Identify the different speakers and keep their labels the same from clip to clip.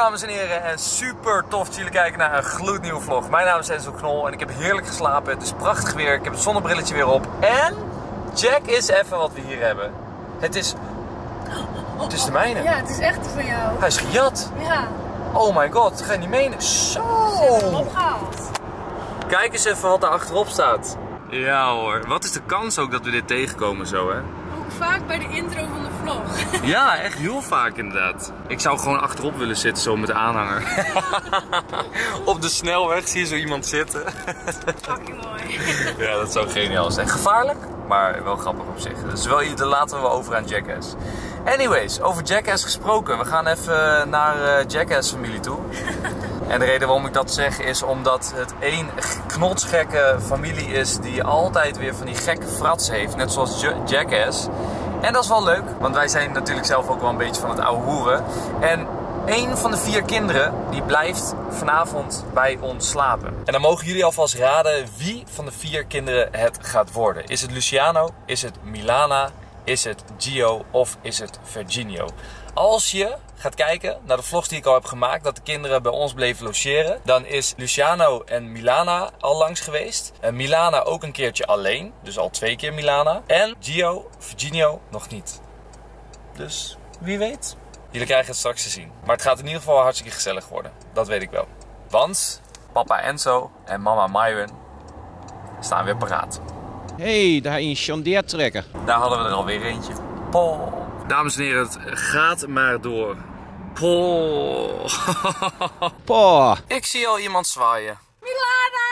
Speaker 1: dames en heren en super tof dat jullie kijken naar een gloednieuwe vlog. Mijn naam is Enzo Knol en ik heb heerlijk geslapen. Het is prachtig weer, ik heb het zonnebrilletje weer op. En check eens even wat we hier hebben. Het is de mijne.
Speaker 2: Ja, het is echt van jou.
Speaker 1: Hij is gejat.
Speaker 2: Ja.
Speaker 1: Oh my god, dat ga je niet menen. Zo.
Speaker 2: Ze hebben hem opgehaald.
Speaker 1: Kijk eens even wat daar achterop staat. Ja hoor, wat is de kans ook dat we dit tegenkomen zo hè?
Speaker 2: Ook vaak bij de intro van de vlog.
Speaker 1: Ja, echt heel vaak inderdaad. Ik zou gewoon achterop willen zitten zo met de aanhanger. Op de snelweg zie je zo iemand zitten.
Speaker 2: Fucking mooi.
Speaker 1: Ja, dat zou geniaal zijn. Gevaarlijk, maar wel grappig op zich. Dus wel, laten we over aan Jackass. Anyways, over Jackass gesproken. We gaan even naar Jackass familie toe. En de reden waarom ik dat zeg is omdat het één knotsgekke familie is die altijd weer van die gekke fratsen heeft. Net zoals Jackass. En dat is wel leuk, want wij zijn natuurlijk zelf ook wel een beetje van het ouwe hoeren. En één van de 4 kinderen die blijft vanavond bij ons slapen. En dan mogen jullie alvast raden wie van de 4 kinderen het gaat worden. Is het Luciano? Is het Milana? Is het Gio? Of is het Virginio? Als je gaat kijken naar de vlogs die ik al heb gemaakt, dat de kinderen bij ons bleven logeren, dan is Luciano en Milana al langs geweest. En Milana ook een keertje alleen, dus al 2 keer Milana. En Gio, Virginio, nog niet. Dus wie weet. Jullie krijgen het straks te zien. Maar het gaat in ieder geval hartstikke gezellig worden. Dat weet ik wel. Want papa Enzo en mama Myron staan weer paraat.
Speaker 3: Hé, daar een chandeertrekker.
Speaker 1: Daar hadden we er alweer eentje. Paul. Dames en heren, het gaat maar door. Paul.
Speaker 3: Poh.
Speaker 1: Ik zie al iemand zwaaien.
Speaker 2: Milana!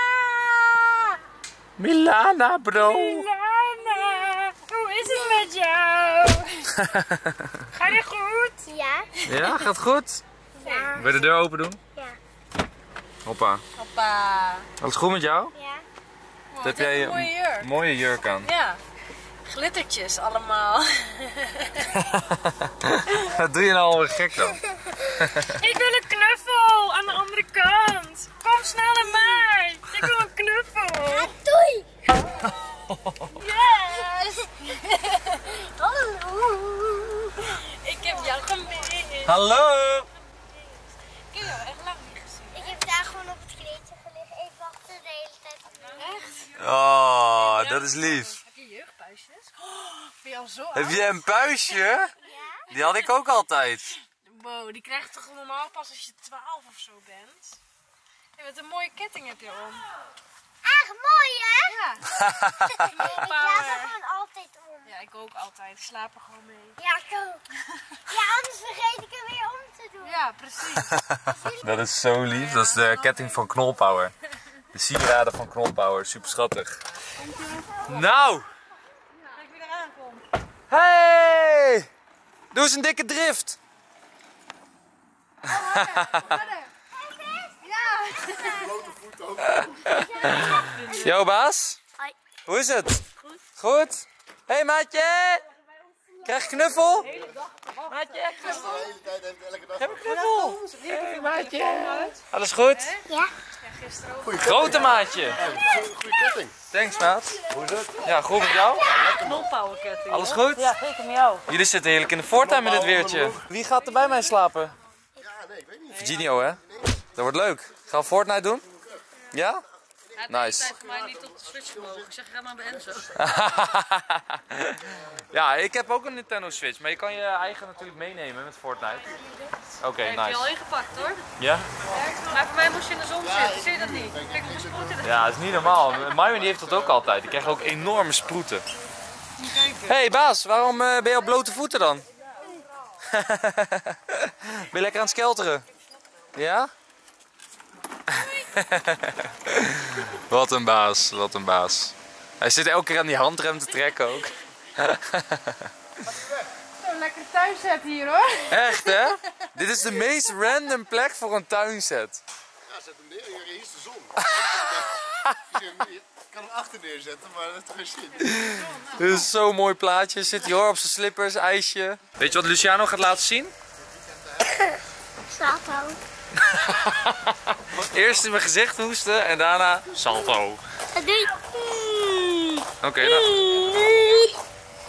Speaker 1: Milana, bro.
Speaker 2: Milana! Hoe is het met jou? Ga je goed?
Speaker 4: Ja.
Speaker 1: Ja, gaat goed?
Speaker 4: Ja.
Speaker 1: Wil je de deur open doen?
Speaker 4: Ja.
Speaker 1: Hoppa.
Speaker 2: Hoppa.
Speaker 1: Alles goed met jou?
Speaker 4: Ja.
Speaker 2: Oh,
Speaker 1: Heb
Speaker 2: dit is
Speaker 1: jij
Speaker 2: een mooie jurk.
Speaker 1: mooie jurk aan?
Speaker 2: Ja. Glittertjes allemaal.
Speaker 1: Wat doe je nou alweer gek dan?
Speaker 2: Ik wil een knuffel aan de andere kant. Kom snel naar mij. Ik wil een knuffel.
Speaker 4: Doei.
Speaker 2: Yes.
Speaker 4: Hallo.
Speaker 2: Ik heb jou gemist.
Speaker 1: Hallo!
Speaker 2: Ik heb jou echt lang niet gezien.
Speaker 4: Ik heb daar gewoon op het kleedje gelegen. Ik wachtte de hele tijd op jou.
Speaker 2: Echt?
Speaker 1: Oh, dat is lief.
Speaker 2: Heb je jeugdpuisjes? Oh, ben je al zo
Speaker 1: Heb
Speaker 2: oud?
Speaker 1: je een puistje?
Speaker 4: Ja.
Speaker 1: Die had ik ook altijd.
Speaker 2: Wow, die krijg je toch normaal pas als je 12 of zo bent? Hey, wat een mooie ketting heb je om.
Speaker 4: Echt mooi, hè?
Speaker 2: Ja.
Speaker 4: Ik laat er gewoon altijd om.
Speaker 2: Ja, ik ook altijd. Ik slaap er gewoon mee.
Speaker 4: Ja, ik ook. Ja, anders vergeet ik hem weer om te doen.
Speaker 2: Ja, precies.
Speaker 1: Dat is zo lief. Dat is de ketting van Knolpower. De sieraden van Knolpower. Super schattig. Nou!
Speaker 2: Kijk wie eraan komt.
Speaker 1: Hey! Doe eens een dikke drift. Yo baas,
Speaker 4: Hoi.
Speaker 1: hoe is het? Goed. Hey maatje! Krijg je knuffel? Maatje, knuffel? Heb ik knuffel? Hey maatje! Alles goed?
Speaker 4: Ja.
Speaker 1: Grote maatje!
Speaker 5: Goeie ketting.
Speaker 1: Thanks maat.
Speaker 5: Hoe is het?
Speaker 1: Ja, goed met jou?
Speaker 2: Knolpower ketting.
Speaker 1: Alles goed?
Speaker 2: Ja, zeker met jou.
Speaker 1: Jullie zitten heerlijk in de voortuin met dit weertje. Wie gaat er bij mij slapen?
Speaker 5: Ja, nee, ik weet niet.
Speaker 1: Virginio hè? Dat wordt leuk. Gaan we Fortnite doen? Ja? Nice.
Speaker 2: voor mij niet op de Switch mogen. Ik zeg, ga maar bij Enzo.
Speaker 1: Ja, ik heb ook een Nintendo Switch, maar je kan je eigen natuurlijk meenemen met Fortnite. Oké,
Speaker 2: Heb je al
Speaker 1: nice.
Speaker 2: ingepakt hoor.
Speaker 1: Ja?
Speaker 2: Maar voor mij moest je in de zon zitten. Zie je dat niet? Kijk, de sproeten.
Speaker 1: Ja, dat is niet normaal. Myron die heeft dat ook altijd. Die krijgt ook enorme sproeten. Hé hey, baas, waarom ben je op blote voeten dan? Ben je lekker aan het skelteren? Ja? Wat een baas, wat een baas. Hij zit elke keer aan die handrem te trekken ook.
Speaker 2: Zo'n lekker thuisset hier hoor.
Speaker 1: Echt hè? Dit is de meest random plek voor een tuinset.
Speaker 5: Ja, zet hem neer. Hier is de zon. Ik kan hem achter neerzetten, maar dat heeft geen zin.
Speaker 1: Dit is zo'n mooi plaatje. Zit hij hoor op zijn slippers, ijsje. Weet je wat Luciano gaat laten zien?
Speaker 4: Salto.
Speaker 1: Eerst in mijn gezicht hoesten en daarna salto.
Speaker 4: Doei.
Speaker 1: Oké, nou.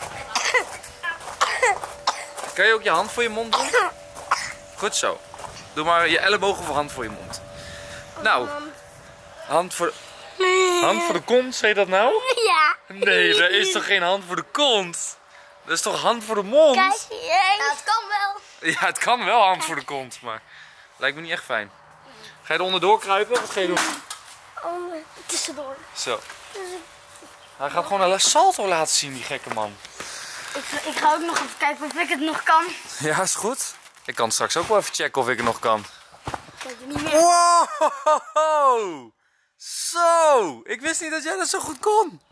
Speaker 1: Kan je ook je hand voor je mond doen? Goed zo. Doe maar je elleboog of hand voor je mond. Nou, hand voor de kont, zei je dat nou?
Speaker 4: Ja.
Speaker 1: Nee, er is toch geen hand voor de kont? Dat is toch hand voor de mond?
Speaker 4: Kijk eens. Ja, het kan wel.
Speaker 1: Ja, het kan wel hand voor de kont, maar lijkt me niet echt fijn. Ga je er onderdoor kruipen? Wat ga je doen?
Speaker 4: Tussendoor.
Speaker 1: Zo. Hij gaat gewoon een salto laten zien, die gekke man.
Speaker 4: Ik ga ook nog even kijken of ik het nog kan.
Speaker 1: Ja, is goed. Ik kan straks ook wel even checken of ik het nog kan.
Speaker 4: Kijk je niet meer.
Speaker 1: Wow! Zo! Ik wist niet dat jij dat zo goed kon.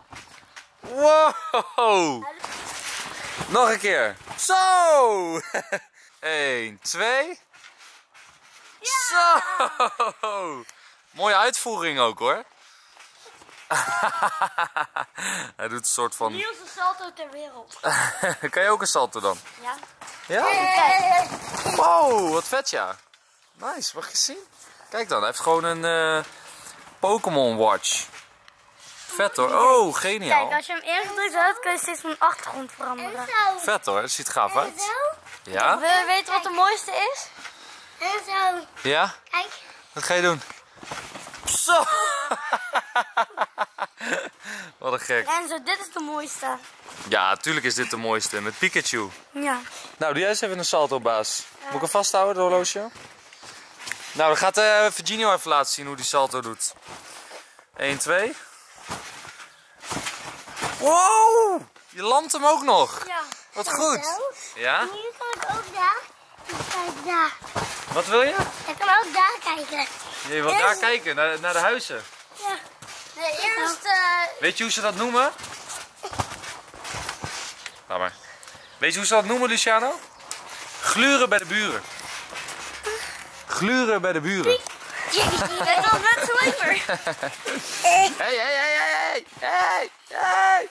Speaker 1: Wow! Nog een keer. Zo! 1, 2. Zo! Mooie uitvoering ook hoor. Hij doet een soort van...
Speaker 4: Nieuwste salto ter wereld.
Speaker 1: Kan je ook een salto dan?
Speaker 4: Ja.
Speaker 1: Ja?
Speaker 4: Kijk.
Speaker 1: Wow, wat vet ja. Nice, mag je zien? Kijk dan, hij heeft gewoon een Pokémon Watch. Vet hoor. Oh, geniaal.
Speaker 4: Kijk, als je hem ingedrukt houdt, kun je steeds van achtergrond veranderen.
Speaker 1: Vet hoor, dat ziet er gaaf uit. Ja?
Speaker 4: Wil je weten wat de mooiste is? En zo.
Speaker 1: Ja?
Speaker 4: Kijk.
Speaker 1: Wat ga je doen? Zo! Wat een gek.
Speaker 4: En zo, dit is de mooiste.
Speaker 1: Ja, natuurlijk is dit de mooiste. Met Pikachu.
Speaker 4: Ja.
Speaker 1: Nou, doe jij eens even een salto, baas. Moet ik hem vasthouden, het horloge? Nou, dan gaat Virginio even laten zien hoe die salto doet. 1, 2. Wow! Je landt hem ook nog.
Speaker 4: Ja.
Speaker 1: Wat goed. Ja?
Speaker 4: Nu kan ik ook daar. Kijk daar.
Speaker 1: Wat wil je?
Speaker 4: Ik kan ook daar kijken.
Speaker 1: Je wilt daar kijken, naar de huizen.
Speaker 4: Ja. De eerste...
Speaker 1: Weet je hoe ze dat noemen? Laat maar. Weet je hoe ze dat noemen, Luciano? Gluren bij de buren. Gluren bij de buren.
Speaker 4: Het was net zo lekker.
Speaker 1: Hey, hey, hey, hey, hey, hey.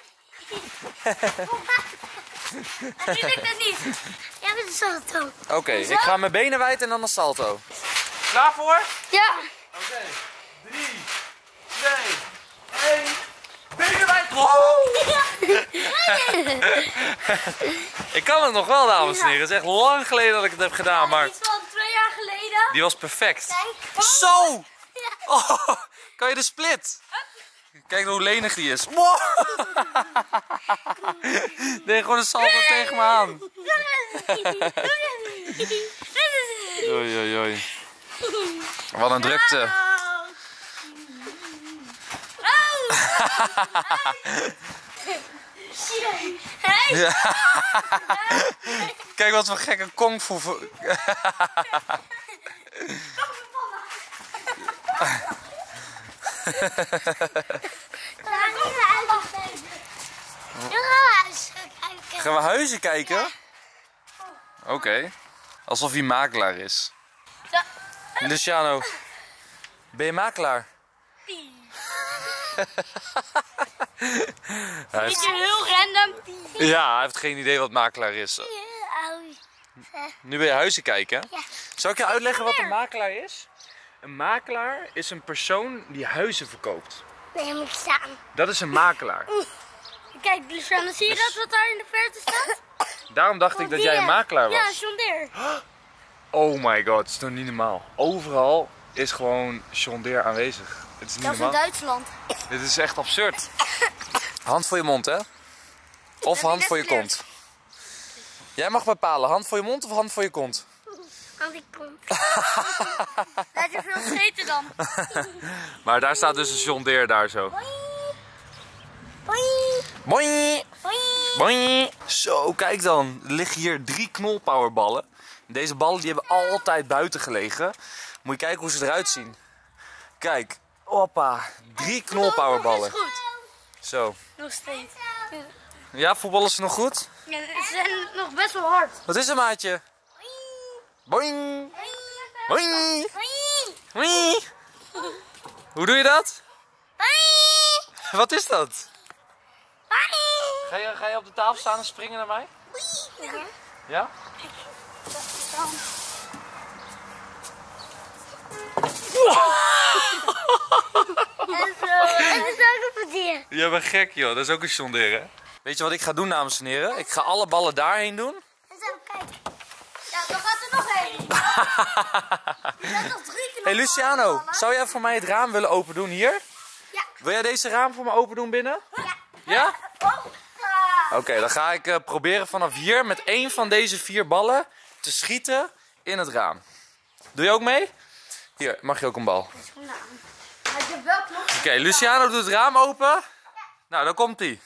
Speaker 4: Die lukt het niet. Ja, met de salto.
Speaker 1: Oké, ik ga mijn benen wijd en dan een salto. Klaar voor?
Speaker 4: Ja.
Speaker 1: Oké, 3, 2, 1. Benen wijd. Wow. Ik kan het nog wel, dames en heren. Het is echt lang geleden dat ik het heb gedaan, maar
Speaker 4: Iets van 2 jaar geleden.
Speaker 1: die was perfect.
Speaker 4: Kijk.
Speaker 1: Zo! Oh, kan je de split? Kijk hoe lenig die is. Wow. Nee, gewoon een salto tegen me aan. Oei, oei, oei. Wat een drukte. Ja. Kijk wat voor gekke kungfu. Gaan we huizen kijken? Oké. Alsof hij makelaar is. Luciano, ben je makelaar?
Speaker 4: Beetje heel random.
Speaker 1: Ja, hij heeft geen idee wat makelaar is. Nu ben je huizen kijken.
Speaker 4: Ja.
Speaker 1: Zal ik je uitleggen wat een makelaar is? Een makelaar is een persoon die huizen verkoopt.
Speaker 4: Nee, moet staan.
Speaker 1: Dat is een makelaar.
Speaker 4: Kijk, Luciano, zie je dat wat daar in de verte staat?
Speaker 1: Daarom dacht ik dat jij een makelaar
Speaker 4: Ja,
Speaker 1: was.
Speaker 4: John Deere.
Speaker 1: Oh my god, het is toch niet normaal. Overal is gewoon John Deere aanwezig. Het is niet
Speaker 4: Dat is in
Speaker 1: normaal.
Speaker 4: Duitsland.
Speaker 1: Dit is echt absurd. Hand voor je mond, hè? Of hand voor je kont. Jij mag bepalen, hand voor je mond of hand voor je kont?
Speaker 4: Als ik kom. Laat je veel scheten dan.
Speaker 1: Maar daar staat dus een John Deere daar zo.
Speaker 4: Hoi.
Speaker 1: Boing!
Speaker 4: Hoi.
Speaker 1: Boing! Zo, kijk dan. Er liggen hier 3 knolpowerballen. Deze ballen die hebben altijd buiten gelegen. Moet je kijken hoe ze eruit zien. Kijk, hoppa. 3 knolpowerballen.
Speaker 4: Is goed.
Speaker 1: Zo.
Speaker 4: Nog steeds.
Speaker 1: Ja, voetballen ze nog goed?
Speaker 4: Ja, ze zijn nog best wel hard.
Speaker 1: Wat is er, maatje? Boing! Boing! Boing! Hoe doe je dat? Wat is dat? Ga je op de tafel staan en springen naar mij? Ja?
Speaker 4: En is ook een plezier.
Speaker 1: Je bent gek joh, dat is ook een John Deere, hè? Weet je wat ik ga doen, dames en heren? Ik ga alle ballen daarheen doen.
Speaker 4: En zo, kijk. Ja, dan gaat er nog één.
Speaker 1: Hey Luciano, zou jij voor mij het raam willen open doen hier?
Speaker 4: Ja.
Speaker 1: Wil jij deze raam voor me open doen binnen?
Speaker 4: Ja.
Speaker 1: Ja? Oké, dan ga ik proberen vanaf hier met één van deze 4 ballen te schieten in het raam. Doe je ook mee? Hier, mag je ook een bal. Oké, Luciano doet het raam open. Nou, dan komt hij.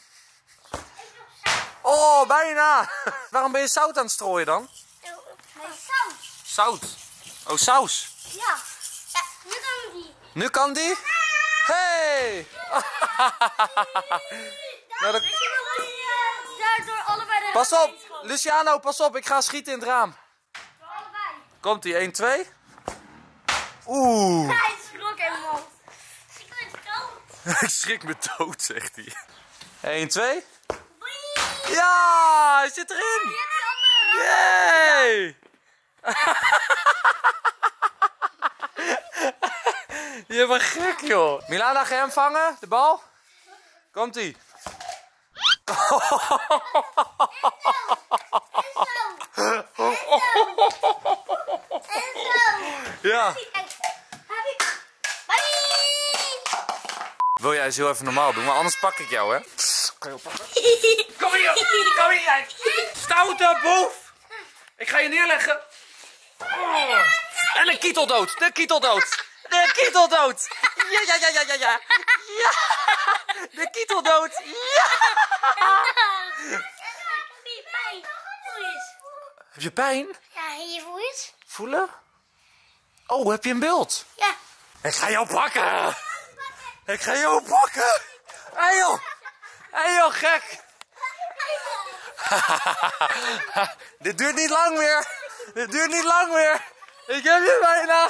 Speaker 1: Oh, bijna. Waarom ben je zout aan het strooien dan?
Speaker 4: Nee, saus.
Speaker 1: Zout. Oh, saus.
Speaker 4: Ja. Ja, nu kan die.
Speaker 1: Nu kan die? Hey! Nou, dan...
Speaker 4: Daardoor allebei de
Speaker 1: Pas op, Luciano, pas op. Ik ga schieten in het raam.
Speaker 4: allebei.
Speaker 1: Komt ie, 1, 2. Oeh.
Speaker 4: Hij schrok helemaal. Ik ben dood.
Speaker 1: Ik schrik me dood, zegt hij. 1, 2. Ja, hij zit erin. Yay! Je bent gek, joh. Milana, ga je hem vangen? De bal? Komt-ie. Ja. Wil jij eens heel even normaal doen, maar anders pak ik jou, hè? Kan je oppakken? Kom hier, stoute boef! Ik ga je neerleggen. Oh. En de kietel dood, de kietel dood. De kietel dood. Ja. De kietel dood. Ja. Heb je pijn?
Speaker 4: Ja, hier voel je het?
Speaker 1: Voelen? Oh, heb je een bult?
Speaker 4: Ja.
Speaker 1: Ik ga jou pakken. Ik ga jou pakken. Hé joh, gek. Dit duurt niet lang meer. Ik heb je bijna.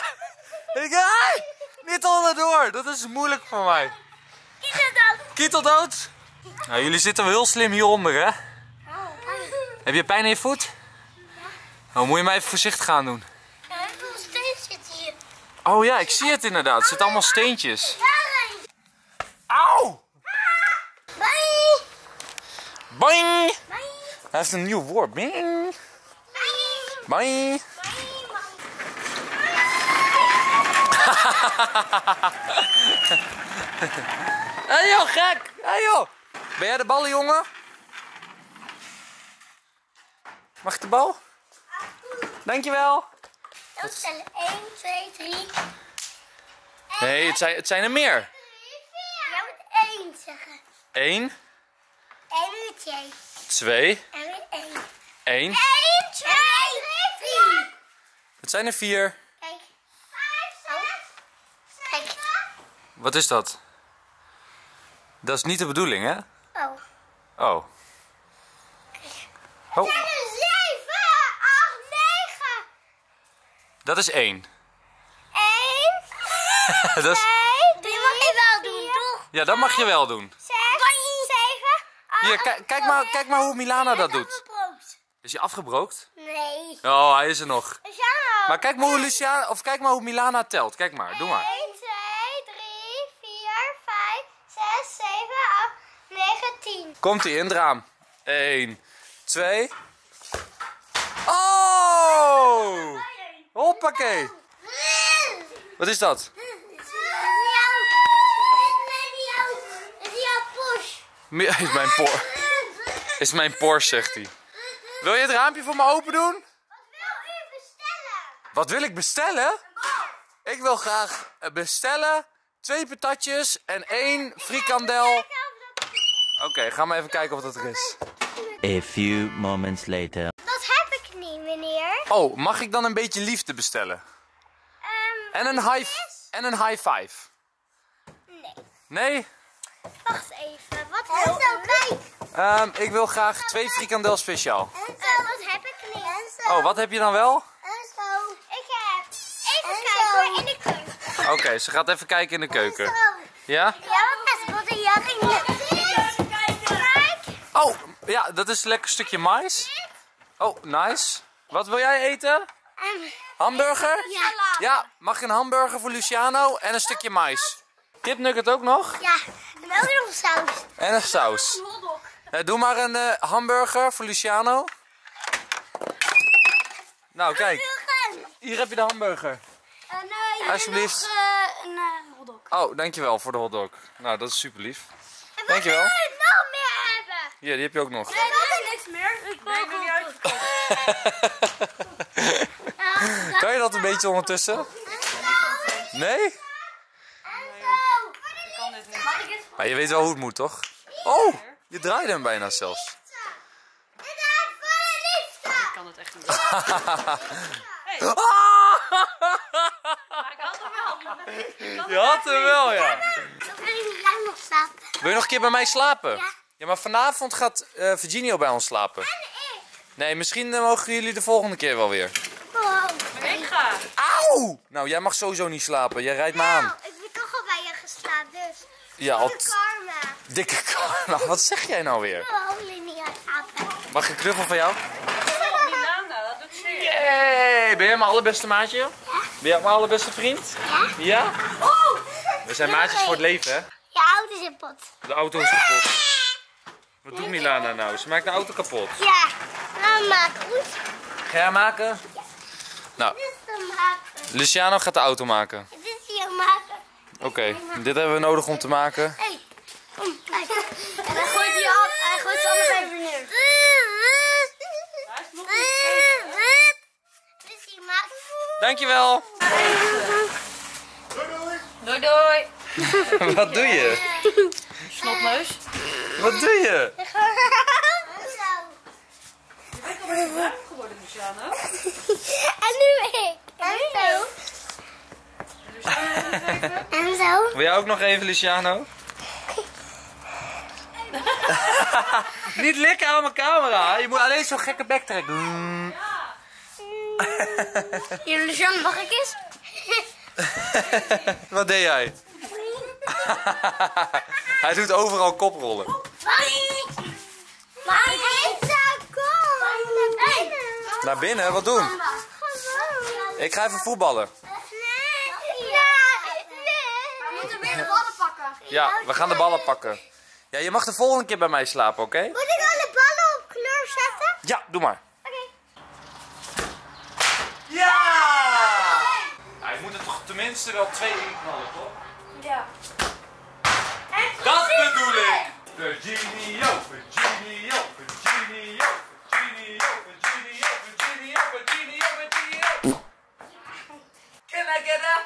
Speaker 1: Niet onderdoor. Dat is moeilijk voor mij. Kietel dood. Nou, jullie zitten wel heel slim hieronder, hè? Heb je pijn in je voet? Oh, moet je mij even voorzichtig gaan doen.
Speaker 4: Hoeveel steeds zit hier?
Speaker 1: Oh ja, ik zie het inderdaad. Het zitten allemaal steentjes. Auw!
Speaker 4: Bye!
Speaker 1: Boing!
Speaker 4: Bye!
Speaker 1: Hij heeft een nieuw woord. Bing! Boing! Hé joh, gek! Hé joh! Ben jij de ballenjongen? Mag ik de bal? Dankjewel!
Speaker 4: Dan tellen 1, 2, 3.
Speaker 1: Nee, het zijn er meer.
Speaker 4: Jij moet 1 zeggen.
Speaker 1: 1,
Speaker 4: 1 en 2.
Speaker 1: 2,
Speaker 4: En weer 1.
Speaker 1: 1.
Speaker 4: 1, 2, 3.
Speaker 1: Het zijn er 4.
Speaker 4: Kijk. 5, 6. Kijk.
Speaker 1: Wat is dat? Dat is niet de bedoeling, hè?
Speaker 4: Oh.
Speaker 1: Oh. Oh,
Speaker 4: 7, 8, 9.
Speaker 1: dat is 1.
Speaker 4: 1,
Speaker 1: Dat is...
Speaker 4: 2, 3. Die mag je wel doen, toch?
Speaker 1: Ja, dat mag je wel doen.
Speaker 4: 6, 7, 8.
Speaker 1: Hier, kijk maar hoe Milana dat doet. Is hij afgebrookt?
Speaker 4: Nee.
Speaker 1: Oh, hij is er nog.
Speaker 4: Luciano.
Speaker 1: Maar kijk maar hoe Luciana, of kijk maar hoe Milana telt. Kijk maar, doe maar.
Speaker 4: 1, 2, 3, 4, 5, 6, 7, 8, 9, 10.
Speaker 1: Komt ie in het raam. 1, 2. Oh! Hoppakee. Wat is dat? Is mijn Porsche, zegt hij. Wil je het raampje voor me open doen? Wat wil ik bestellen? Ik wil graag bestellen 2 patatjes en 1 frikandel. Oké, ga maar even kijken of dat er is.
Speaker 6: A few moments later.
Speaker 4: Dat heb ik niet, meneer.
Speaker 1: Oh, mag ik dan een beetje liefde bestellen? En een high five.
Speaker 4: Nee.
Speaker 1: Nee?
Speaker 4: Wacht even. Wat wil je?
Speaker 1: Ik wil graag 2 frikandel speciaal.
Speaker 4: Dat heb ik niet.
Speaker 1: Oh, wat heb je dan wel?
Speaker 4: Ik heb... Even kijken in de keuken.
Speaker 1: Oké, ze gaat even kijken in de keuken. Ja?
Speaker 4: Ja, wat is het? Kijk.
Speaker 1: Oh, ja, dat is een lekker stukje mais. Oh, nice. Wat wil jij eten? Hamburger?
Speaker 4: Ja.
Speaker 1: Ja, mag je een hamburger voor Luciano en een stukje mais? Kipnugget ook nog?
Speaker 4: Ja. En ook nog saus.
Speaker 1: En een saus. Doe maar een hamburger voor Luciano. Nou, kijk. hier heb je de hamburger. Alsjeblieft.
Speaker 4: Nog een hotdog.
Speaker 1: Oh, dankjewel voor de hotdog. Nou, dat is super lief. Dankjewel.
Speaker 4: Wil je nog meer hebben?
Speaker 1: Ja, die heb je ook nog.
Speaker 4: Nee, dat is niks meer. Ik ben nog niet uitgekomen.
Speaker 1: Kan je dat een beetje ondertussen? Nee? Maar je weet wel hoe het moet, toch? Oh, je draaide hem bijna zelfs.
Speaker 2: Ik kan het echt niet. Ik had hem wel.
Speaker 1: Je had hem wel, ja.
Speaker 4: Dan wil ik niet lang nog slapen.
Speaker 1: Wil je nog een keer bij mij slapen?
Speaker 4: Ja.
Speaker 1: Ja, maar vanavond gaat Virginio bij ons slapen. Nee, misschien mogen jullie de volgende keer wel weer.
Speaker 4: Wow.
Speaker 2: Ik ga.
Speaker 1: Auw! Nou, jij mag sowieso niet slapen. Jij rijdt me aan.
Speaker 4: Nou, ik ben toch al bij je geslapen, dus.
Speaker 1: Ja, al
Speaker 4: Karma.
Speaker 1: dikke karma. Wat zeg jij nou weer?
Speaker 4: Oh, Linia, apen.
Speaker 1: Mag ik een knuffel van jou?
Speaker 2: Milana, dat doet zeer.
Speaker 1: Yay! Ben jij mijn allerbeste maatje? Ja. Ben jij mijn allerbeste vriend?
Speaker 4: Ja?
Speaker 1: Ja?
Speaker 4: Oh!
Speaker 1: We zijn maatjes voor het leven, hè?
Speaker 4: Je auto is in pot.
Speaker 1: De auto is kapot. Wat doet Milana nou? Ze maakt de auto kapot.
Speaker 4: Ja, nou maken. Goed.
Speaker 1: Ga jij maken? Nou,
Speaker 4: Dit is te maken.
Speaker 1: Luciano gaat de auto maken.
Speaker 4: Dit is hier maken.
Speaker 1: Oké, dit hebben we nodig om te maken.
Speaker 4: Hé, kom, kijk. En dan gooit hij af. Hij gooit ze allemaal even neer.
Speaker 2: Hij is nog niet.
Speaker 4: Dit is hier maken.
Speaker 1: Dankjewel.
Speaker 2: Doei doei.
Speaker 1: Wat doe je?
Speaker 2: Snotneus.
Speaker 1: Wat doe je?
Speaker 4: Zo.
Speaker 2: Je bent alweer bruin geworden, Luciano.
Speaker 4: En nu ik. En zo.
Speaker 2: Luciano, nog even.
Speaker 4: En zo.
Speaker 1: Wil jij ook nog even, Luciano? Niet likken aan mijn camera. Je moet alleen zo'n gekke backtrack doen.
Speaker 4: Hier, Lucian, mag ik eens?
Speaker 1: Wat deed jij? Hij doet overal koprollen.
Speaker 4: Maar ik zou komen.
Speaker 1: Naar binnen? Wat doen? Ik ga even voetballen.
Speaker 4: We moeten weer de ballen pakken.
Speaker 1: Ja, we gaan de ballen pakken. Ja, je mag de volgende keer bij mij slapen, oké?
Speaker 4: Moet ik alle ballen op kleur zetten?
Speaker 1: Ja, doe maar.
Speaker 4: Oké.
Speaker 1: Ja! Hij moet er toch tenminste wel 2 inknallen, toch?
Speaker 4: Ja.
Speaker 1: Dat bedoel ik! Virginio, Virginio, Virginio, Virginio, Virginio, Virginio, Virginio, Virginio. Can I get up?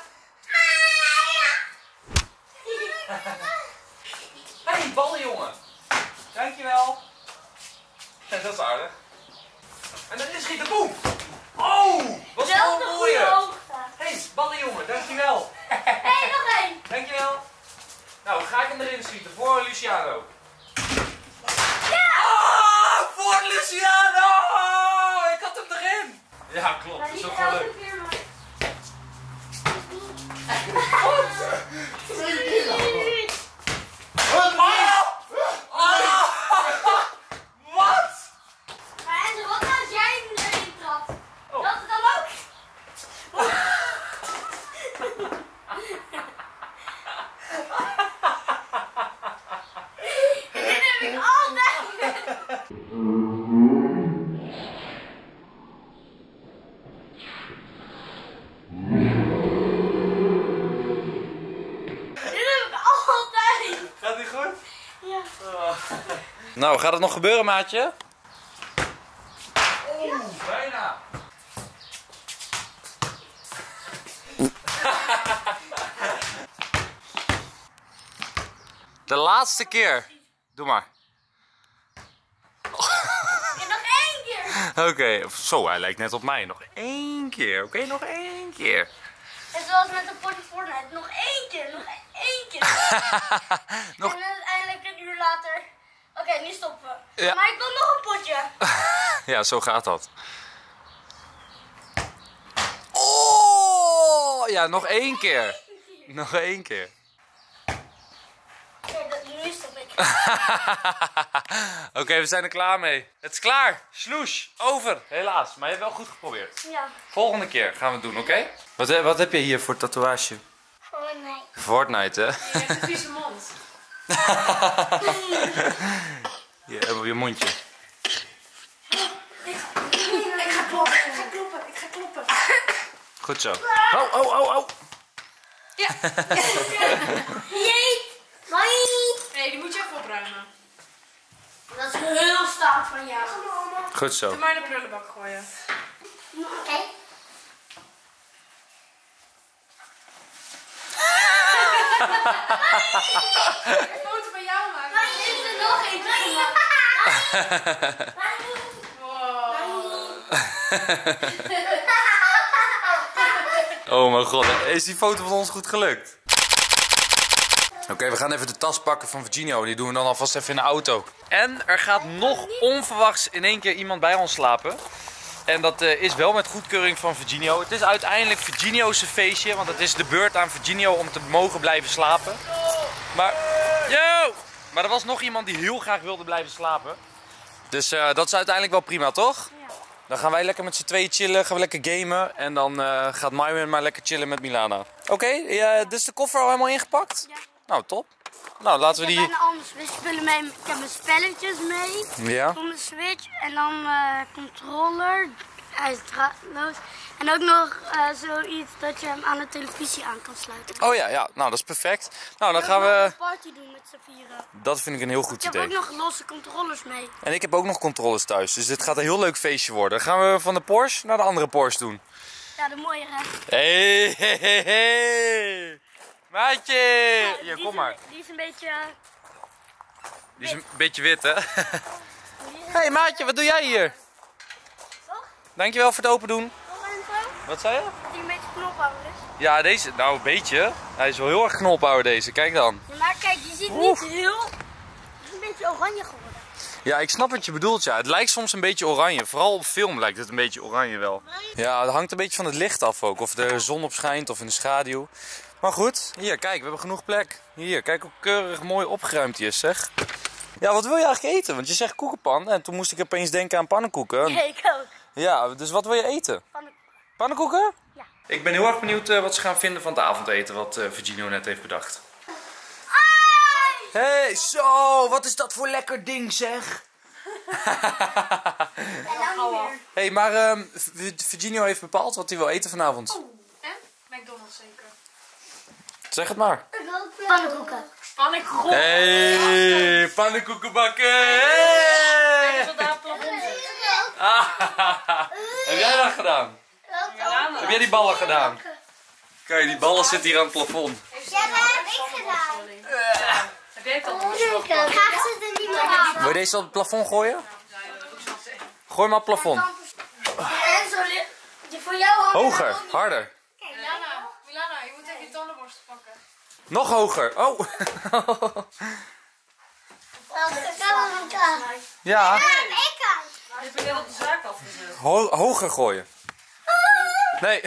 Speaker 1: Hey, ballenjongen. Dankjewel. Ja, dat is aardig. En dan is schieten, boem! Oh, wat een mooie! Hey, ballenjongen, dankjewel.
Speaker 4: Hé, nog één.
Speaker 1: Dankjewel. Nou, ga ik hem erin schieten voor Luciano. Ja! Oh, voor Luciano! Ik had hem erin. Ja, klopt. Dat is ook wel leuk. Wat?
Speaker 4: En wat als jij hem erin trapt?
Speaker 1: Oh.
Speaker 4: Dat dan ook? Dit heb ik altijd. Dit heb ik altijd.
Speaker 1: Gaat die goed?
Speaker 4: Ja.
Speaker 1: Nou, gaat het nog gebeuren, maatje? Oeh, bijna. De laatste keer. Doe maar.
Speaker 4: En nog één keer.
Speaker 1: Oké, zo, hij lijkt net op mij. Nog 1 keer, oké? Nog 1 keer.
Speaker 4: En zoals met een potje Fortnite. Nog één keer, nog één keer.
Speaker 1: Nog...
Speaker 4: En uiteindelijk een uur later. Oké, nu stoppen we.
Speaker 1: Ja.
Speaker 4: Maar ik wil nog een potje.
Speaker 1: Ja, zo gaat dat. Oh! Ja, nog 1 keer. Nog 1 keer.
Speaker 4: Oké, nu stop ik.
Speaker 1: Oké, we zijn er klaar mee. Het is klaar. Sloes. Over. Helaas. Maar je hebt wel goed geprobeerd.
Speaker 4: Ja.
Speaker 1: Volgende keer gaan we het doen, oké? Wat heb je hier voor tatoeage?
Speaker 4: Fortnite.
Speaker 1: Fortnite, hè?
Speaker 2: Je hebt een vieze mond.
Speaker 1: Hier, op je mondje.
Speaker 4: Ik ga kloppen, ik ga kloppen, ik ga kloppen.
Speaker 1: Goed zo. Oh.
Speaker 2: Ja.
Speaker 4: Jeet!
Speaker 2: Nee, die moet je even opruimen.
Speaker 4: Dat is heel stout van jou.
Speaker 1: Goed zo.
Speaker 2: Doe maar in de prullenbak gooien.
Speaker 4: Oké.
Speaker 2: Een foto van jou maken.
Speaker 4: Maar is er nog eentje gemaakt?
Speaker 1: Oh mijn god, is die foto van ons goed gelukt? Oké, we gaan even de tas pakken van Virginio. Die doen we dan alvast even in de auto. En er gaat nog onverwachts in één keer iemand bij ons slapen. En dat is wel met goedkeuring van Virginio. Het is uiteindelijk Virginio's feestje. Want het is de beurt aan Virginio om te mogen blijven slapen. Maar er was nog iemand die heel graag wilde blijven slapen. Dus dat is uiteindelijk wel prima, toch?
Speaker 2: Ja.
Speaker 1: Dan gaan wij lekker met z'n tweeën chillen, gaan we lekker gamen. En dan gaat Myron maar lekker chillen met Milana. Oké, dus de koffer al helemaal ingepakt?
Speaker 4: Ja.
Speaker 1: Nou, top. Nou, laten we
Speaker 4: Ik
Speaker 1: die...
Speaker 4: ben anders. We spelen mee. Ik heb mijn spelletjes mee.
Speaker 1: Ja.
Speaker 4: Van de Switch. En dan controller. Hij is draadloos. En ook nog zoiets dat je hem aan de televisie aan kan sluiten.
Speaker 1: Oh ja, nou dat is perfect. Nou, dan
Speaker 4: We
Speaker 1: gaan
Speaker 4: gaan
Speaker 1: we...
Speaker 4: een party doen met z'n vieren.
Speaker 1: Dat vind ik een heel goed
Speaker 4: Ik heb
Speaker 1: idee.
Speaker 4: ook nog losse controllers mee.
Speaker 1: En ik heb ook nog controles thuis, dus dit gaat een heel leuk feestje worden. Dan gaan we van de Porsche naar de andere Porsche doen.
Speaker 4: Ja, de mooie hè.
Speaker 1: Hey. Maatje! Hier,
Speaker 4: Die
Speaker 1: kom
Speaker 4: is
Speaker 1: maar.
Speaker 4: Die is een beetje...
Speaker 1: Die is een beetje wit, hè? Hey maatje, wat doe jij hier?
Speaker 4: Toch?
Speaker 1: Dankjewel voor het open doen.
Speaker 4: Toch en zo?
Speaker 1: Wat zei je?
Speaker 4: Dat hij een beetje knophouder is.
Speaker 1: Ja, deze, nou een beetje. Hij is wel heel erg knolpower deze, kijk dan.
Speaker 4: Ja, maar kijk, je ziet niet heel... Het is een beetje oranje geworden.
Speaker 1: Ja, ik snap wat je bedoelt, ja. Het lijkt soms een beetje oranje. Vooral op film lijkt het een beetje oranje wel. Ja, het hangt een beetje van het licht af ook. Of de zon op schijnt of in de schaduw. Maar goed, hier, kijk, we hebben genoeg plek. Hier, kijk hoe keurig mooi opgeruimd die is, zeg. Ja, wat wil je eigenlijk eten? Want je zegt koekenpan en toen moest ik opeens denken aan pannenkoeken.
Speaker 4: Ja, ik ook.
Speaker 1: Ja, dus wat wil je eten? Pannenkoeken?
Speaker 4: Ja.
Speaker 1: Ik ben heel erg benieuwd wat ze gaan vinden van het avondeten wat Virginio net heeft bedacht. Hey, zo, wat is dat voor lekker ding, zeg? Hey, maar Virginio heeft bepaald wat hij wil eten vanavond.
Speaker 2: En? McDonald's zeker.
Speaker 1: Zeg het maar.
Speaker 4: Pannenkoeken.
Speaker 2: Pannenkoeken.
Speaker 1: Hey, pannenkoeken bakken. Hey.
Speaker 2: Tot daar plafond zit.
Speaker 1: Heb jij dat gedaan? Heb jij die ballen gedaan? Kijk, die ballen zitten hier aan het plafond.
Speaker 4: Ja, dat heb ik gedaan.
Speaker 2: Heb jij het al
Speaker 4: Graag zit er niet meer aan.
Speaker 1: Wil je deze op het plafond gooien? Gooi maar op het plafond.
Speaker 4: En zo die voor jou hangen.
Speaker 1: Hoger, harder.
Speaker 2: Milana, je moet even je tandenborstel pakken.
Speaker 1: Nog hoger. Oh. Ja.
Speaker 4: Ik kan.
Speaker 2: Je hebt net op de zaak afgezet.
Speaker 1: Hoger gooien. Nee.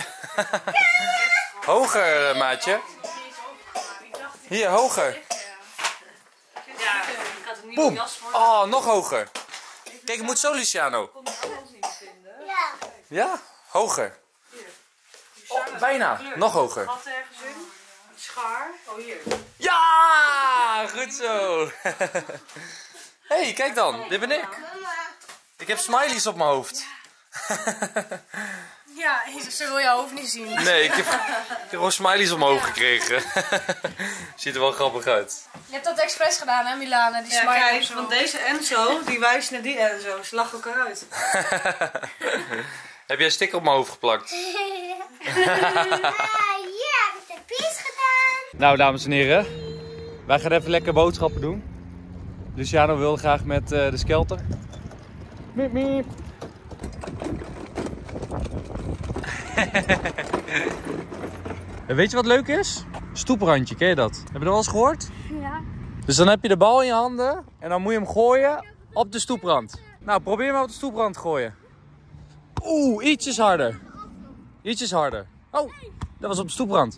Speaker 1: Hoger, maatje. Hier, hoger.
Speaker 2: Ja, ik had een nieuwe
Speaker 1: Boem.
Speaker 2: jas voor.
Speaker 1: Oh, nog hoger. Kijk, het moet zo, Luciano.
Speaker 4: Ja.
Speaker 1: Ja, hoger. Oh, bijna. Nog hoger.
Speaker 2: Gat ergens in. Een schaar. Oh, hier.
Speaker 1: Ja, goed zo. Hey, kijk dan. Dit ben ik. Ik heb smileys op mijn hoofd.
Speaker 2: Ja, ze wil jouw hoofd niet zien.
Speaker 1: Nee, ik heb gewoon smileys op mijn hoofd gekregen. Ziet er wel grappig uit.
Speaker 2: Je hebt dat expres gedaan, hè, Milana? Die
Speaker 7: Ja,
Speaker 2: smile
Speaker 7: kijk,
Speaker 2: of zo.
Speaker 7: want deze Enzo, die wijst naar die Enzo. Ze lachen elkaar uit.
Speaker 1: Heb jij een sticker op mijn hoofd geplakt?
Speaker 4: Hier heb ik de pies gedaan.
Speaker 1: Nou, dames en heren. Wij gaan even lekker boodschappen doen. Luciano wil graag met de Skelter. Miep, miep. En weet je wat leuk is? Stoeprandje, ken je dat? Heb je dat wel eens gehoord?
Speaker 4: Ja.
Speaker 1: Dus dan heb je de bal in je handen en dan moet je hem gooien op de stoeprand. Nou, probeer maar op de stoeprand te gooien. Oeh, ietsjes harder. Ietsjes harder. Oh, dat was op de stoeprand.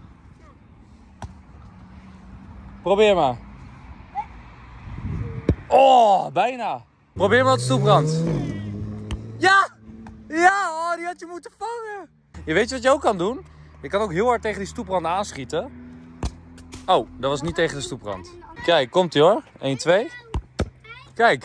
Speaker 1: Probeer maar. Oh, bijna. Probeer maar op de stoeprand. Ja! Ja, oh, die had je moeten vangen. Je weet wat je ook kan doen? Je kan ook heel hard tegen die stoeprand aanschieten. Oh, dat was niet tegen de stoeprand. Kijk, komt ie hoor. 1, 2. Kijk.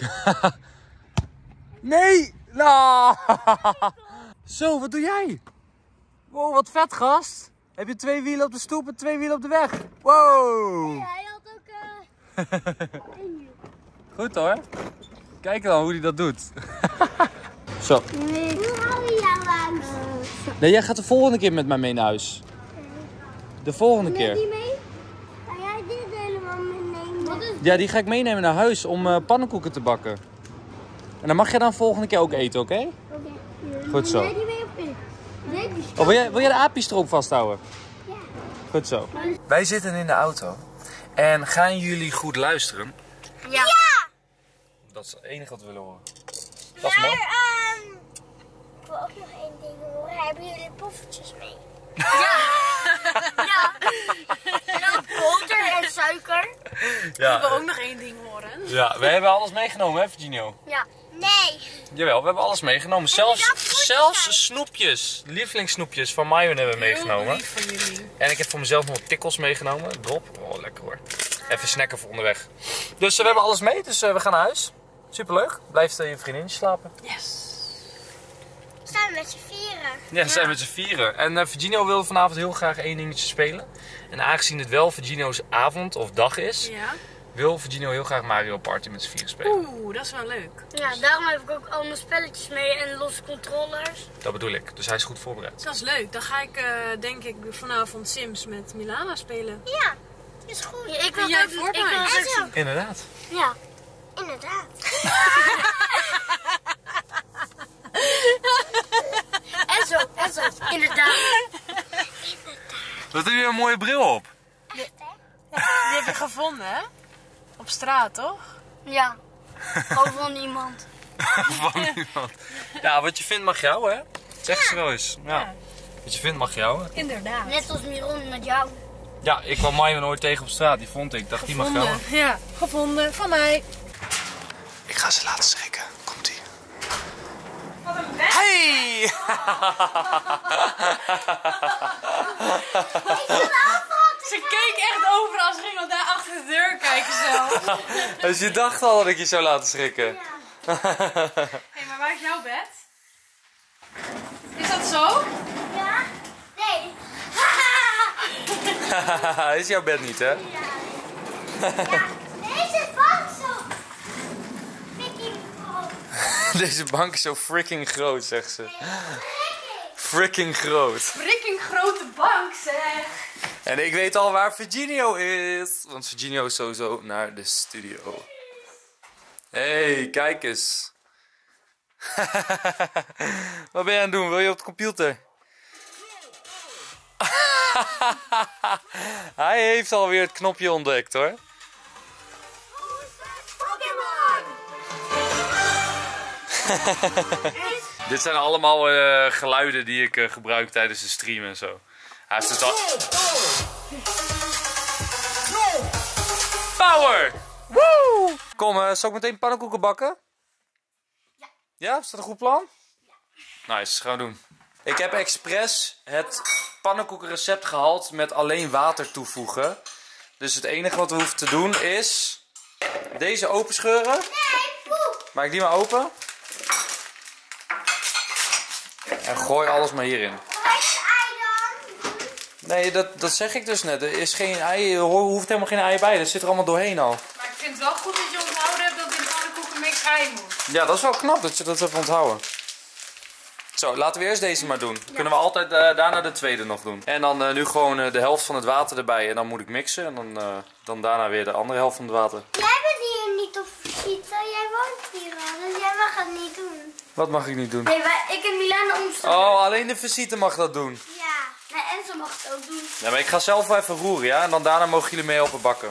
Speaker 1: Nee! Nou. Zo, wat doe jij? Wow, wat vet, gast. Heb je 2 wielen op de stoep en 2 wielen op de weg? Wow.
Speaker 4: Hij had ook 1 wiel.
Speaker 1: Goed hoor. Kijk dan hoe hij dat doet. Zo.
Speaker 4: Hoe hou je jou langs?
Speaker 1: Nee, jij gaat de volgende keer met mij mee naar huis. De volgende keer.
Speaker 4: Die mee? Ga jij dit helemaal meenemen? Wat is
Speaker 1: Ja, die ga ik meenemen naar huis om pannenkoeken te bakken. En dan mag jij dan volgende keer ook eten, oké?
Speaker 4: Oké.
Speaker 1: Goed zo.
Speaker 4: Jij die mee op in?
Speaker 1: Oh, wil jij de apiestroop vasthouden?
Speaker 4: Ja.
Speaker 1: Goed zo. Wij zitten in de auto. En gaan jullie goed luisteren?
Speaker 4: Ja.
Speaker 1: Dat is het enige wat we willen horen. Dat is mooi.
Speaker 4: Ik wil ook nog 1 ding horen. Hebben jullie poffertjes mee? Ja. Ja. En ook boter en suiker.
Speaker 2: Ik wil ook nog 1 ding horen.
Speaker 1: Ja, we hebben alles meegenomen, hè, Virginio?
Speaker 4: Ja. Nee.
Speaker 1: Jawel, we hebben alles meegenomen. Zelfs snoepjes, lievelingssnoepjes van Mayon hebben we meegenomen.
Speaker 2: Lief van jullie.
Speaker 1: En ik heb voor mezelf nog tikkels meegenomen. Drop. Oh, lekker hoor. Even snacken voor onderweg. Dus we hebben alles mee, dus we gaan naar huis. Superleuk. Blijft je vriendinnetje slapen.
Speaker 2: Yes.
Speaker 4: Zijn we met je vieren?
Speaker 1: Ja, we zijn met z'n vieren. En Virginio wilde vanavond heel graag 1 dingetje spelen. En aangezien het wel Virginio's avond of dag is,
Speaker 2: Ja.
Speaker 1: wil Virginio heel graag Mario Party met z'n vieren spelen.
Speaker 2: Oeh, dat is wel leuk.
Speaker 4: Ja, daarom heb ik ook al mijn spelletjes mee en losse controllers.
Speaker 1: Dat bedoel ik. Dus hij is goed voorbereid.
Speaker 2: Dat is leuk. Dan ga ik denk ik vanavond Sims met Milana spelen.
Speaker 4: Ja, is goed. Ja, ik wil
Speaker 2: En jij
Speaker 4: ook-
Speaker 2: Fortnite?
Speaker 4: ik wil
Speaker 2: En
Speaker 4: ook
Speaker 2: zo.
Speaker 4: zien.
Speaker 1: Inderdaad.
Speaker 4: Ja, inderdaad. en zo, inderdaad.
Speaker 1: Wat heb je een mooie bril op?
Speaker 2: Die heb je gevonden, hè? Op straat, toch?
Speaker 4: Ja, gewoon van iemand.
Speaker 1: Van iemand. Ja, wat je vindt mag jou, hè? Zeg ze wel eens. Ja. Wat je vindt mag jou, hè?
Speaker 2: Inderdaad.
Speaker 4: Net als Miron met jou.
Speaker 1: Ja, ik kwam Mayon ooit tegen op straat. Die vond ik. Ik dacht, die mag jou.
Speaker 2: Ja, gevonden. Van mij.
Speaker 1: Ik ga ze laten schrikken. Komt-ie.
Speaker 2: Wat een bed.
Speaker 1: Hey!
Speaker 2: Ze keek echt overal. Ze ging al daar achter de deur kijken zo.
Speaker 1: Dus je dacht al dat ik je zou laten schrikken.
Speaker 2: Hé, maar waar is jouw bed? Is dat zo?
Speaker 4: Ja? Nee.
Speaker 1: Is jouw bed niet, hè?
Speaker 4: Ja, deze bank zo. Freaking groot.
Speaker 1: Deze bank is zo freaking groot, zegt ze. Freaking groot.
Speaker 2: Freaking grote bank, zeg.
Speaker 1: En ik weet al waar Virginio is. Want Virginio is sowieso naar de studio. Hey, kijk eens. Wat ben je aan het doen? Wil je op de computer? Hij heeft alweer het knopje ontdekt, hoor. Dit zijn allemaal geluiden die ik gebruik tijdens de stream en zo. Hij is totaal... Power! Woo! Kom, zal ik meteen pannenkoeken bakken?
Speaker 4: Ja.
Speaker 1: Ja, is dat een goed plan? Ja. Nice, gaan we doen. Ik heb expres het pannenkoekenrecept gehaald met alleen water toevoegen. Dus het enige wat we hoeven te doen is deze openscheuren.
Speaker 4: Nee, poep.
Speaker 1: Maak die maar open. En gooi alles maar hierin.
Speaker 4: Waar is het ei dan?
Speaker 1: Nee, dat zeg ik dus net. Er is geen ei, er hoeft helemaal geen ei bij. Dat zit er allemaal doorheen al.
Speaker 2: Maar ik vind het wel goed dat je onthouden hebt dat in de pannenkoekenmix ei moet.
Speaker 1: Ja, dat is wel knap dat je dat hebt onthouden. Zo, laten we eerst deze maar doen. Kunnen we altijd daarna de tweede nog doen. En dan nu gewoon de helft van het water erbij. En dan moet ik mixen. En dan daarna weer de andere helft van het water.
Speaker 4: Jij bent hier niet op visite. Jij woont hier al, dus jij mag het niet doen.
Speaker 1: Wat mag ik niet doen?
Speaker 4: Nee, ik en Milana omstaan.
Speaker 1: Oh, alleen de visite mag dat doen.
Speaker 4: Ja, nee, en ze mag het ook doen.
Speaker 1: Ja, maar ik ga zelf wel even roeren, ja? En dan daarna mogen jullie mee helpen bakken.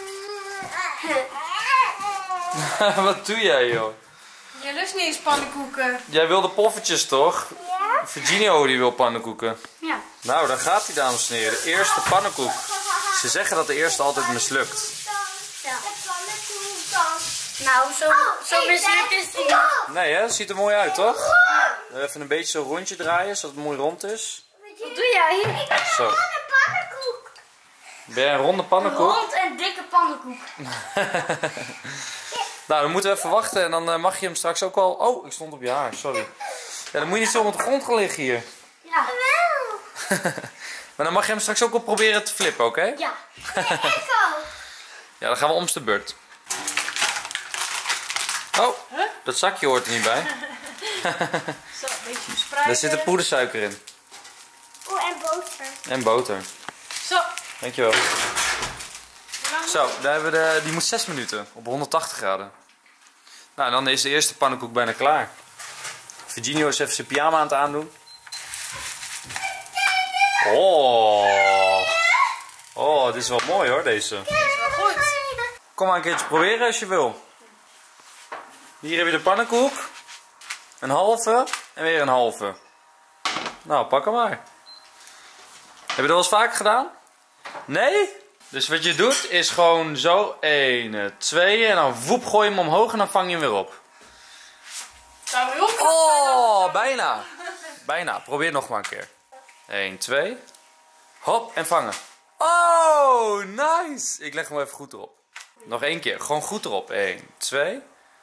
Speaker 1: Wat doe jij, joh?
Speaker 2: Je lust niet eens pannenkoeken.
Speaker 1: Jij wilde poffertjes, toch?
Speaker 4: Ja?
Speaker 1: Virginio die wil pannenkoeken.
Speaker 4: Ja.
Speaker 1: Nou, daar gaat hij, dames en heren. De eerste pannenkoek. Ze zeggen dat de eerste altijd mislukt.
Speaker 4: Ja. Nou, zo mislukt is die niet.
Speaker 1: Nee, hè? Ziet er mooi uit, toch? Even een beetje zo rondje draaien, zodat het mooi rond is.
Speaker 4: Wat doe jij? Ik ben
Speaker 1: Zo.
Speaker 4: een pannenkoek.
Speaker 1: Ben jij een ronde pannenkoek?
Speaker 4: Rond en dikke pannenkoek.
Speaker 1: Nou, dan moeten we even wachten en dan mag je hem straks ook wel... Oh, ik stond op je haar, sorry. Ja, dan moet je niet zo op de grond gaan liggen hier.
Speaker 4: Ja. Wel.
Speaker 1: Maar dan mag je hem straks ook wel proberen te flippen, oké?
Speaker 4: Ja. Nee, Echo.
Speaker 1: Ja, dan gaan we om de beurt. Oh, dat zakje hoort er niet bij.
Speaker 7: Zo, een beetje verspreiden.
Speaker 1: Daar zit de poedersuiker in.
Speaker 4: Oeh, en boter.
Speaker 1: En boter.
Speaker 7: Zo.
Speaker 1: Dankjewel. Zo, daar hebben we die moet 6 minuten op 180 graden. Nou, dan is de eerste pannenkoek bijna klaar. Virginio is even zijn pyjama aan het aandoen. Oh, dit is wel mooi hoor, deze.
Speaker 7: Dat is wel goed.
Speaker 1: Kom maar een keertje proberen als je wil. Hier heb je de pannenkoek. Een halve en weer een halve. Nou, pak hem maar. Heb je dat wel eens vaker gedaan? Nee? Dus wat je doet is gewoon zo 1, 2 en dan woep gooi je hem omhoog en dan vang je hem weer op.
Speaker 7: Zou heel veel
Speaker 1: Oh, bijna. Bijna. Probeer nog maar een keer. 1, 2. Hop en vangen. Oh, nice. Ik leg hem even goed erop. Nog 1 keer. Gewoon goed erop. 1, 2.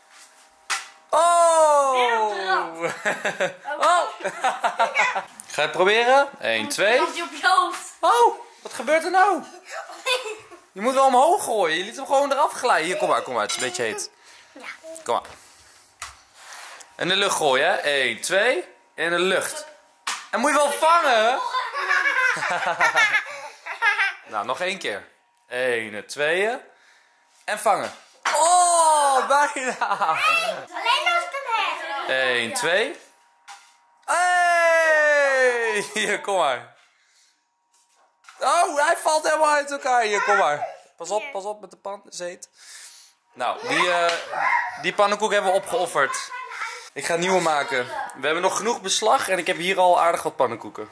Speaker 1: Oh! Oh! Ga je het proberen? 1, 2.
Speaker 4: Op je hoofd.
Speaker 1: Oh, wat gebeurt er nou? Je moet wel omhoog gooien. Je liet hem gewoon eraf glijden. Hier, kom maar, kom maar. Het is een beetje heet. Kom maar. En in de lucht gooien, hè? 1, 2. In de lucht. En moet je wel vangen? Nou, nog 1 keer. 1, 2. En vangen. Oh, bijna.
Speaker 4: Alleen als ik hem heb.
Speaker 1: 1, 2. Hey! Hier, kom maar. Oh, hij valt helemaal uit elkaar. Hier, kom maar. Pas op met de pan. Het is heet. Nou, die pannenkoek hebben we opgeofferd. Ik ga een nieuwe maken. We hebben nog genoeg beslag en ik heb hier al aardig wat pannenkoeken.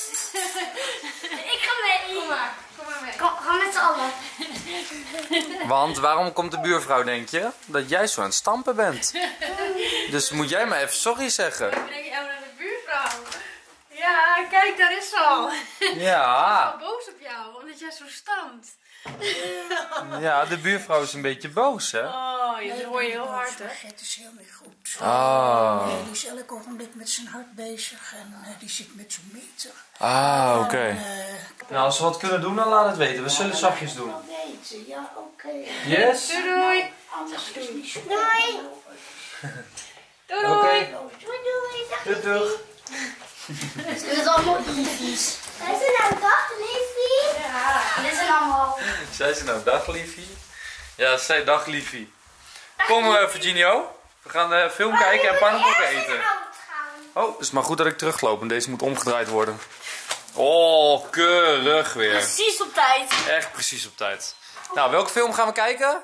Speaker 4: Ik ga mee. Kom maar mee. Ga met z'n allen.
Speaker 1: Want waarom komt de buurvrouw, denk je? Dat jij zo aan het stampen bent. Dus moet jij maar even sorry zeggen.
Speaker 7: Ik denk jou naar de buurvrouw. Ja, kijk, daar is ze al.
Speaker 1: Ja.
Speaker 7: Boos op jou, omdat jij zo stampt.
Speaker 1: Ja, de buurvrouw is een beetje boos, hè?
Speaker 7: Oh, je hoor je heel hard, hè?
Speaker 8: Het is heel niet goed.
Speaker 1: Ah.
Speaker 8: Nee, die is elk ogenblik met zijn hart bezig en die zit met zo'n meter.
Speaker 1: Ah, oké.
Speaker 8: En,
Speaker 1: Nou, als we wat kunnen doen, dan laat het weten. We zullen zachtjes doen.
Speaker 8: weten, ja, oké.
Speaker 1: Yes?
Speaker 7: Doei doei.
Speaker 8: Anders is het niet zo.
Speaker 4: Doei.
Speaker 7: Doei
Speaker 1: Oké.
Speaker 7: doei.
Speaker 1: Doei, doeg.
Speaker 4: Dit is allemaal liefjes. Wij zijn nou dag, liefie. Ja. Dit zijn allemaal...
Speaker 1: Zij ze nou dag, liefie? Ja, zij dag, liefie. Kom, Virginio. We gaan film kijken en pannenkoeken eten. Oh, het is maar goed dat ik terugloop en deze moet omgedraaid worden. Oh, keurig weer.
Speaker 4: Precies op tijd.
Speaker 1: Echt precies op tijd. Nou, welke film gaan we kijken?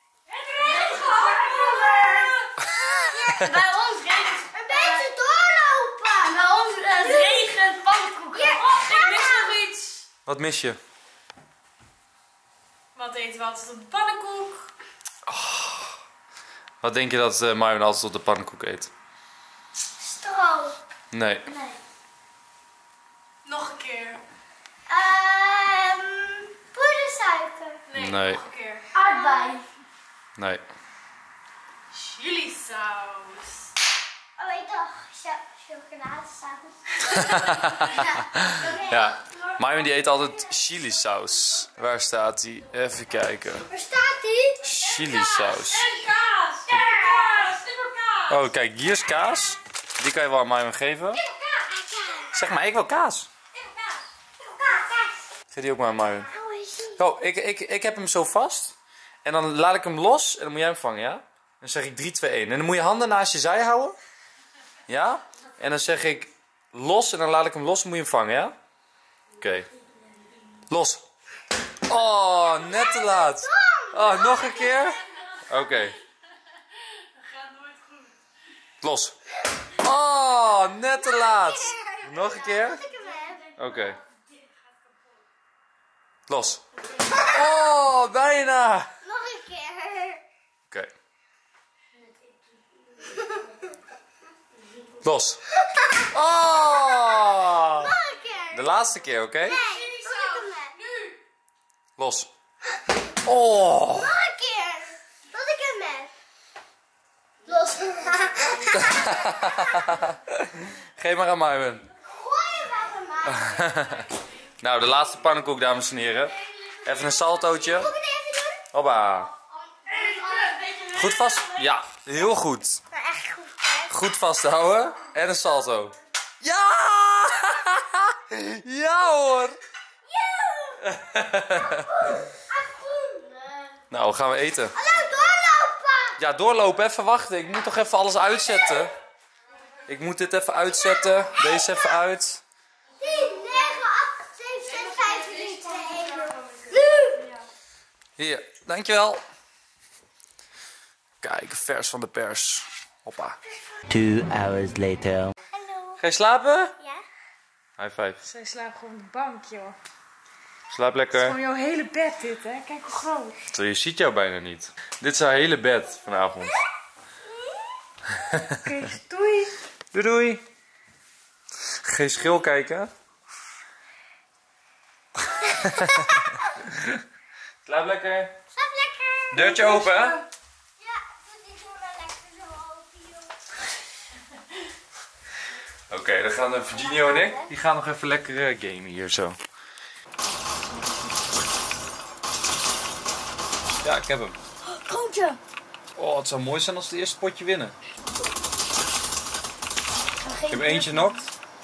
Speaker 4: Bij ons regent een beetje doorlopen. Bij ons regent pannenkoeken.
Speaker 7: Ik mis nog iets.
Speaker 1: Wat mis je?
Speaker 7: Wat eten we altijd op de pannenkoek?
Speaker 1: Wat denk je dat Marvin altijd op de pannenkoek eet?
Speaker 4: Stroop.
Speaker 1: Nee.
Speaker 4: Nee.
Speaker 7: Nog een keer.
Speaker 4: Poedersuiker.
Speaker 1: Nee.
Speaker 7: Nog een keer.
Speaker 4: Aardbei.
Speaker 1: Nee.
Speaker 7: Chili saus.
Speaker 4: Oh, weet toch. Chocoladesaus.
Speaker 1: Ja. Marvin die eet altijd chili saus. Waar staat die? Even kijken.
Speaker 4: Waar staat die?
Speaker 1: Chili saus.
Speaker 7: En kaas. Kaas. Kaas.
Speaker 1: Oh, kijk, hier is kaas. Die kan je wel aan Marvin geven. Zeg maar, ik wil kaas. Geef die ook maar aan Marvin. Oh, ik heb hem zo vast. En dan laat ik hem los en dan moet jij hem vangen, ja? Dan zeg ik 3, 2, 1. En dan moet je handen naast je zij houden. Ja? En dan zeg ik los en dan laat ik hem los en moet je hem vangen, ja? Oké. Los. Oh, net te laat. Oh, nog een keer? Oké.
Speaker 7: Gaat nooit goed.
Speaker 1: Los. Oh, net te laat. Nog een keer? Oké. Los. Oh, bijna.
Speaker 4: Nog een keer.
Speaker 1: Oké. Los. Oh.
Speaker 4: Nog een keer.
Speaker 1: De laatste keer, oké?
Speaker 4: Nee, tot ik hem heb.
Speaker 7: Nu.
Speaker 1: Los. Oh.
Speaker 4: Nog een keer. Tot ik hem heb. Los.
Speaker 1: Geef maar aan Marvin.
Speaker 4: Gooi hem maar aan
Speaker 1: Nou, de laatste pannenkoek, dames en heren. Even een saltootje. Hoppa. Goed vast. Ja, heel goed.
Speaker 4: Maar echt goed, hè?
Speaker 1: Goed vasthouden. En een salto. Ja! Ja hoor. Nou, gaan we eten.
Speaker 4: Hallo, doorlopen!
Speaker 1: Ja, doorlopen. Even wachten. Ik moet toch even alles uitzetten. Ik moet dit even uitzetten. Deze even uit.
Speaker 4: 10, 9, 8, 7, 6, 5, 4, 3, 2, 1. Nu!
Speaker 1: Hier, dankjewel. Kijk, vers van de pers. Hoppa.
Speaker 6: 2 hours later.
Speaker 4: Hallo.
Speaker 1: Ga je slapen?
Speaker 4: Ja?
Speaker 1: High five.
Speaker 2: Zij slaapt gewoon op de bank, joh.
Speaker 1: Slaap lekker.
Speaker 2: Gewoon jouw hele bed dit, hè? Kijk hoe groot.
Speaker 1: Zo, je ziet jou bijna niet. Dit is haar hele bed vanavond.
Speaker 2: Oké, doei.
Speaker 1: Doei doei. Geen schil kijken. Slaap lekker.
Speaker 4: Slaap lekker.
Speaker 1: Deurtje open, hè?
Speaker 4: Ja, doe die deur wel lekker zo open, joh.
Speaker 1: Oké, dan gaan Virginio en ik. Die gaan nog even lekker gamen hier zo. Ja, ik heb hem.
Speaker 4: Kroontje.
Speaker 1: Oh, het zou mooi zijn als we het eerste potje winnen. Ik heb eentje knokt.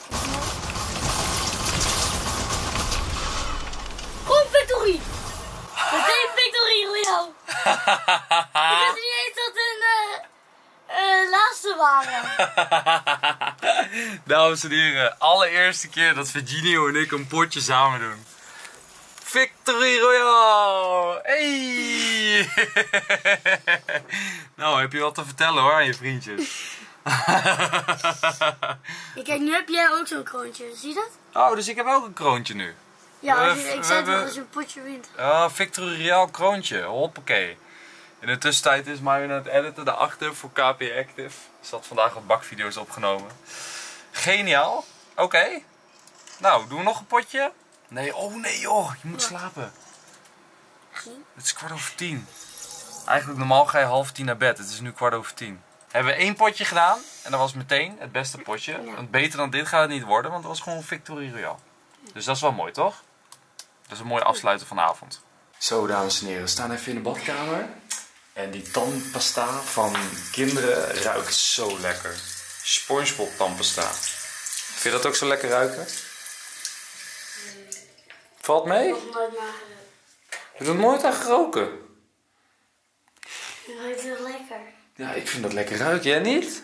Speaker 4: Kom, victory! Meteen victory, Rio! Ik wist niet eens dat een laatste waren.
Speaker 1: Dames en heren, allereerste keer dat Virginio en ik een potje samen doen. Victory Royale! Hey! Nou, heb je wat te vertellen hoor aan je vriendjes.
Speaker 4: Kijk, nu heb jij ook zo'n kroontje. Zie je dat?
Speaker 1: Oh, dus ik heb ook een kroontje nu.
Speaker 4: Ja,
Speaker 1: We
Speaker 4: ik zei
Speaker 1: hebben-
Speaker 4: toch als je een potje wint.
Speaker 1: Victory Royale kroontje, hoppakee. In de tussentijd is Marion aan het editen daarachter voor KP Active. Er zat vandaag wat bakvideo's opgenomen. Geniaal. Oké. Nou, doen we nog een potje? Nee, oh nee joh, je moet slapen. Het is 9:15. Eigenlijk normaal ga je 9:30 naar bed, het is nu 9:15. Hebben we 1 potje gedaan en dat was meteen het beste potje. Want beter dan dit gaat het niet worden, want het was gewoon Victory Royale. Dus dat is wel mooi, toch? Dat is een mooie afsluiter van de avond. Zo, dames en heren, we staan even in de badkamer. En die tandpasta van kinderen ruikt zo lekker. SpongeBob tandpasta. Vind je dat ook zo lekker ruiken? Valt mee? Heb je er nooit aan geroken?
Speaker 4: Het ruikt heel lekker.
Speaker 1: Ja, ik vind dat lekker ruiken. Jij niet?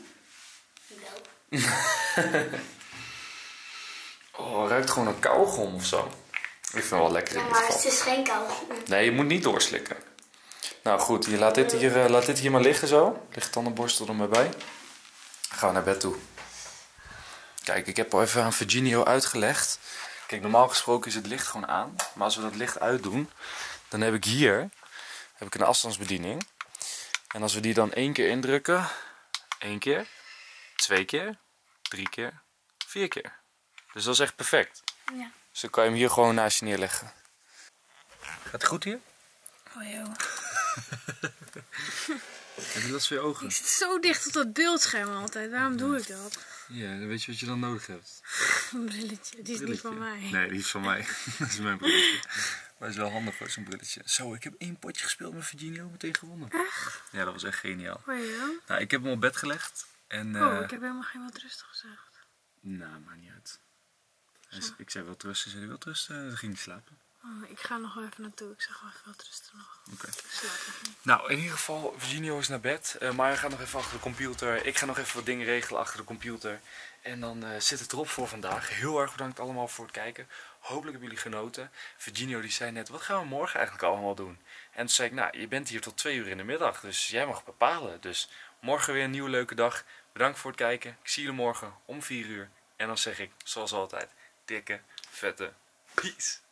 Speaker 1: Oh, het ruikt gewoon een kauwgom of zo. Ik vind het wel lekker in
Speaker 4: Ja,
Speaker 1: dit
Speaker 4: maar
Speaker 1: geval.
Speaker 4: het is geen kauwgom.
Speaker 1: Nee, je moet niet doorslikken. Nou goed, je laat dit hier maar liggen zo. Ligt tandenborstel er maar bij. Dan gaan we naar bed toe. Kijk, ik heb al even aan Virginio uitgelegd. Kijk, normaal gesproken is het licht gewoon aan. Maar als we dat licht uitdoen, dan heb ik hier een afstandsbediening. En als we die dan 1 keer indrukken, 1 keer, 2 keer, 3 keer, 4 keer. Dus dat is echt perfect.
Speaker 2: Ja.
Speaker 1: Dus dan kan je hem hier gewoon naast je neerleggen. Gaat het goed hier?
Speaker 2: Oh joh.
Speaker 1: Heb je last van je ogen?
Speaker 2: Ik zit zo dicht op dat beeldscherm altijd. Waarom doe ik dat?
Speaker 1: Ja, dan weet je wat je dan nodig hebt.
Speaker 2: Een brilletje. Die is niet van mij.
Speaker 1: Nee, die is van mij. Dat is mijn brilletje. Maar het is wel handig hoor, zo'n brilletje. Zo, ik heb 1 potje gespeeld met Virginio, meteen gewonnen.
Speaker 2: Echt?
Speaker 1: Ja, dat was echt geniaal.
Speaker 2: Oh ja?
Speaker 1: Nou, ik heb hem op bed gelegd. En,
Speaker 2: Oh, ik heb helemaal geen wat rustig gezegd.
Speaker 1: Nou, maakt niet uit. Ik zei wel rusten, zei hij wel rusten, dan ging hij slapen.
Speaker 2: Oh, ik ga nog wel even naartoe. Ik zeg wel even wat rustig nog.
Speaker 1: Oké.
Speaker 2: Ik slaap nog niet.
Speaker 1: Nou, in ieder geval, Virginio is naar bed. Maya gaat nog even achter de computer. Ik ga nog even wat dingen regelen achter de computer. En dan zit het erop voor vandaag. Heel erg bedankt allemaal voor het kijken. Hopelijk hebben jullie genoten. Virginio die zei net, wat gaan we morgen eigenlijk allemaal doen? En toen zei ik, nou, je bent hier tot 2 uur in de middag. Dus jij mag bepalen. Dus morgen weer een nieuwe leuke dag. Bedankt voor het kijken. Ik zie jullie morgen om 4 uur. En dan zeg ik, zoals altijd, dikke, vette peace.